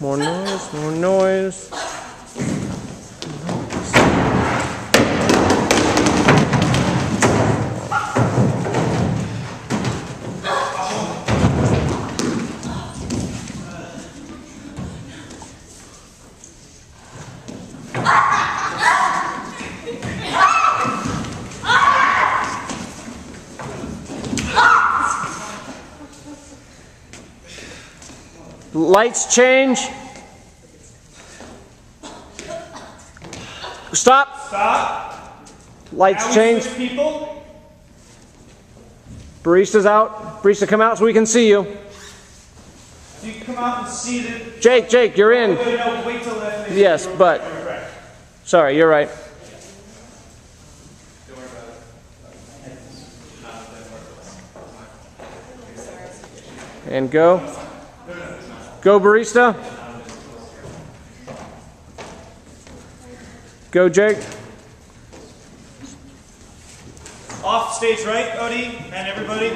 More noise, more noise. Lights change. Stop. Stop. Lights now change. People. Barista's out. Barista, come out so we can see you. You can come out and see the... Jake, you're in. No, wait till that. Yes, but... Sorry, you're right. Don't worry about it. And go. Go, Barista. Go, Jake. Off stage right, Odie, and everybody.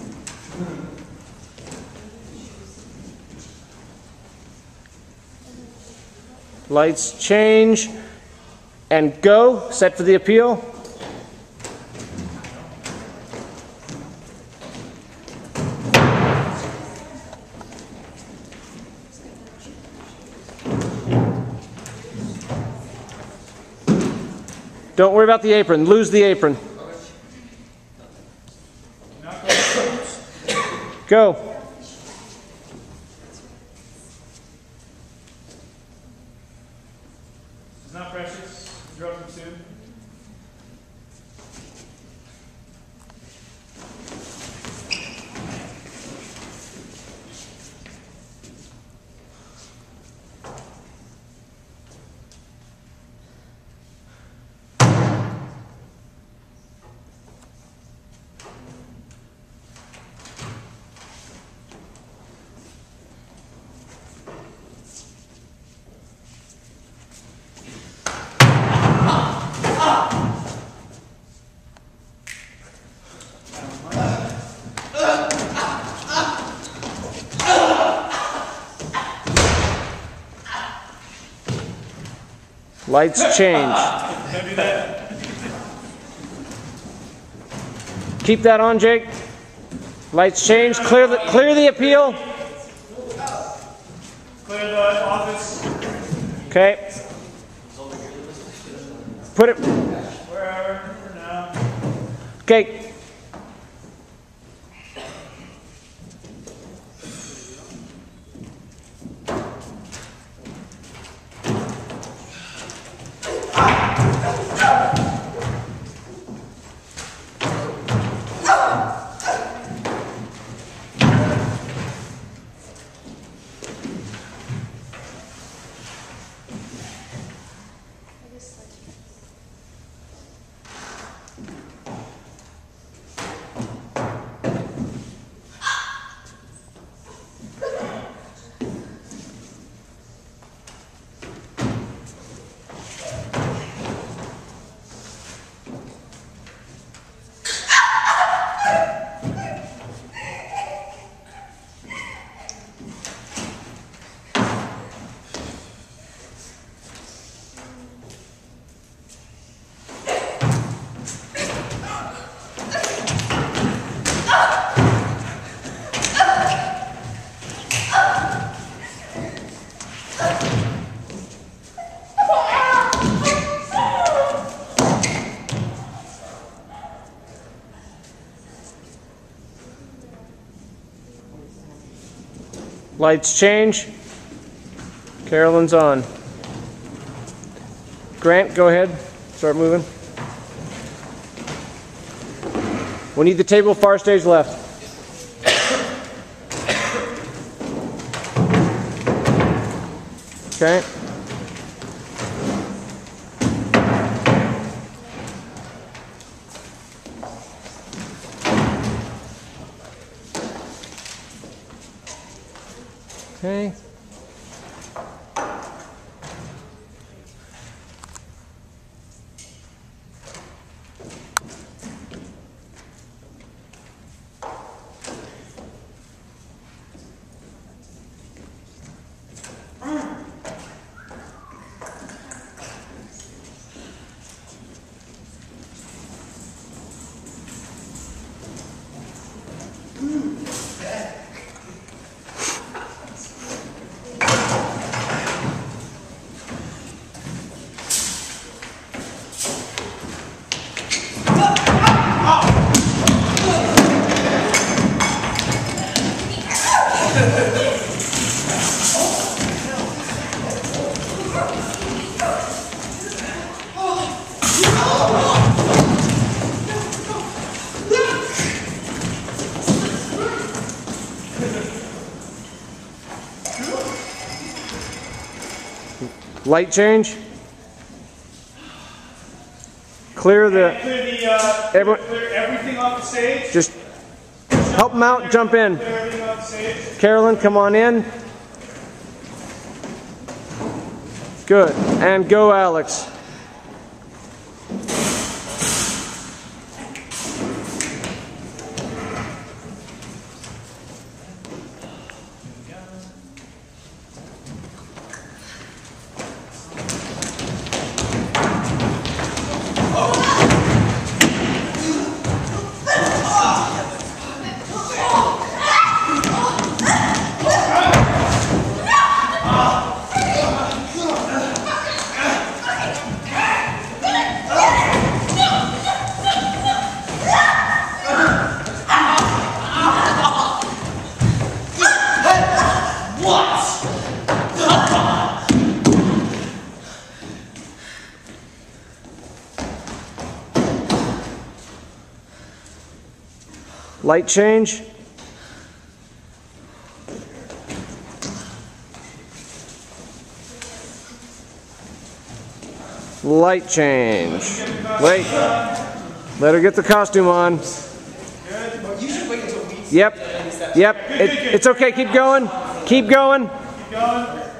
Lights change. And go. Set for the appeal. Don't worry about the apron. Lose the apron. Go. It's not precious. Drop them soon. Lights change. Don't do that. Keep that on, Jake. Lights change. Clear the appeal. Clear the office. Okay. Put it. Wherever for now. Okay. Lights change. Carolyn's on. Grant, go ahead. Start moving. We need the table far stage left. Okay. Okay. Light change. Clear the. Clear everything off the stage. Just help them out. Jump in. Clear everything off the stage. Carolyn, come on in. Good. And go, Alex. Light change. Light change. Wait. Let her get the costume on. Yep. Yep. It's okay. Keep going. Keep going. Keep going.